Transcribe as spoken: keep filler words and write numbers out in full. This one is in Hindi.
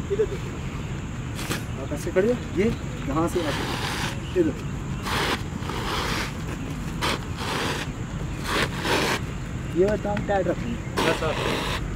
इधर देखो आप ऐसे खड़े हो, ये यहाँ से ऐसे इधर ये टांग टाइट रखनी है।